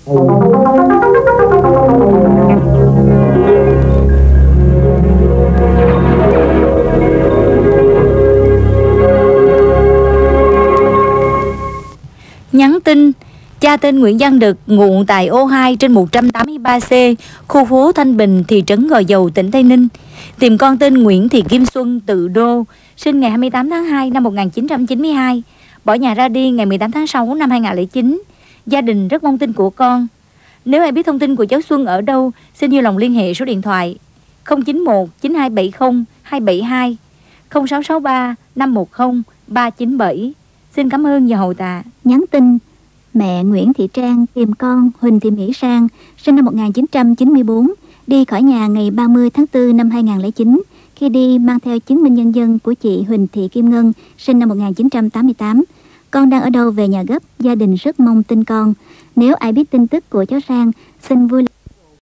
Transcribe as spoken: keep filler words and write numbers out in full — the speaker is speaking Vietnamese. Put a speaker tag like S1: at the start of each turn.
S1: Nhắn tin: cha tên Nguyễn Văn Đực, ngụ tại ô hai trên một trăm tám mươi ba C, khu phố Thanh Bình, thị trấn Gò Dầu, tỉnh Tây Ninh. Tìm con tên Nguyễn Thị Kim Xuân, Tự Đô, sinh ngày hai mươi tám tháng hai năm một nghìn chín trăm chín mươi hai, bỏ nhà ra đi ngày mười tám tháng sáu năm hai nghìn không trăm lẻ chín. Gia đình rất mong tin của con. Nếu ai biết thông tin của cháu Xuân ở đâu, xin vui lòng liên hệ số điện thoại không chín một chín hai bảy không hai bảy hai, không sáu sáu ba năm một không ba chín bảy. Xin cảm ơn và hậu tạ.
S2: Nhắn tin: mẹ Nguyễn Thị Trang tìm con Huỳnh Thị Mỹ Sang, sinh năm một nghìn chín trăm chín mươi tư, đi khỏi nhà ngày ba mươi tháng tư năm hai nghìn không trăm lẻ chín. Khi đi mang theo chứng minh nhân dân của chị Huỳnh Thị Kim Ngân, sinh năm một nghìn chín trăm tám mươi tám. Con đang ở đâu về nhà gấp, gia đình rất mong tin con. Nếu ai biết tin tức của cháu Sang, xin vui lòng